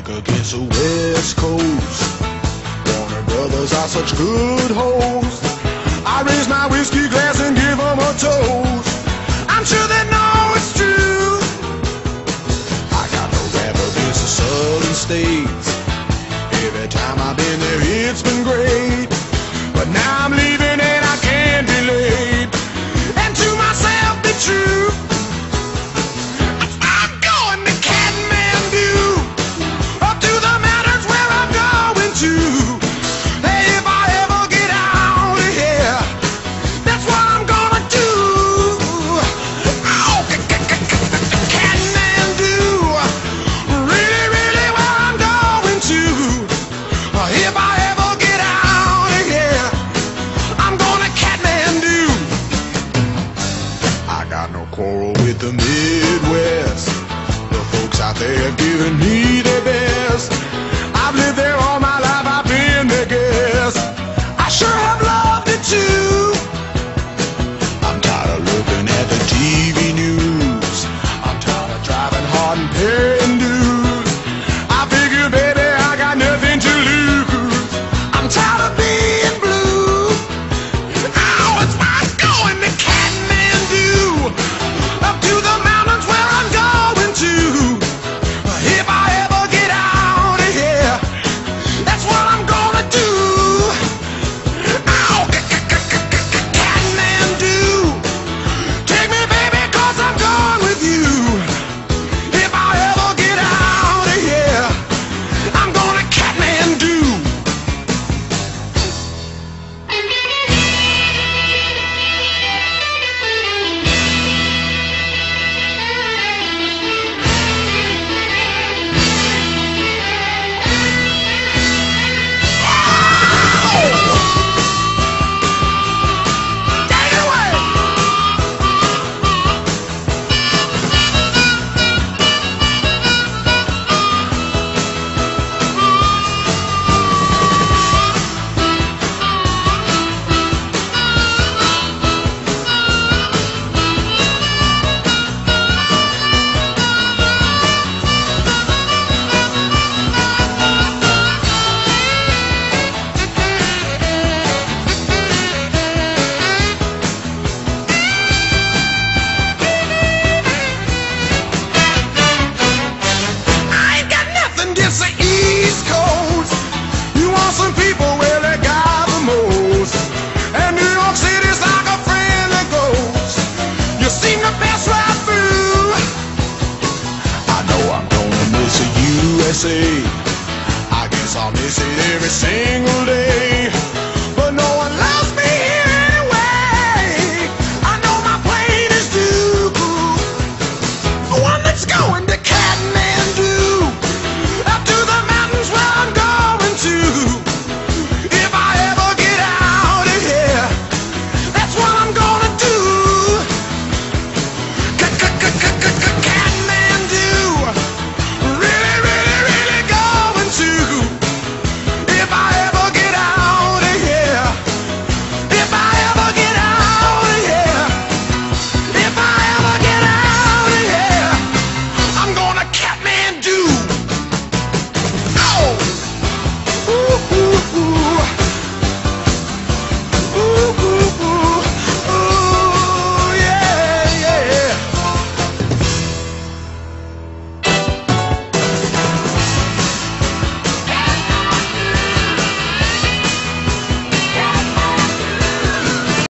kick against the West Coast. Warner Brothers are such good hosts. I raise my whiskey glass and give them a toast. I'm sure they know it's true. I got no rap against the southern states. Every time I've been there, it's been great. But now I'm leaving and I can't be late. And to myself be true. I'm going to Kathmandu, up to the mountains where I'm going to. Hey, if I ever get out of here, that's what I'm gonna do. Oh, Kathmandu, really, really where I'm going to. If I ever get out of here, I'm gonna Kathmandu. I got no quarrel with the Midwest. The folks out there giving me their best. I've lived there all my life, I've been their guest. I sure have loved it too. I'm tired of looking at the TV news. I'm tired of driving hard and paying dues. I figure, baby, I got nothing to lose. I'm tired of being blue. Oh, it's I'm going to Kathmandu, up to the mountains where I'm going to. If I ever get out of here, that's what I'm gonna do. Oh, Kathmandu, take me, baby, 'cause I'm going with you. If I ever get out of here, I'm gonna Kathmandu. Take it away. I ain't got nothing against the East Coast. You want some people, well, they got the most. And New York City's like a friendly ghost. You seem to pass right through. I know I'm gonna miss the USA. I guess I'll miss it every single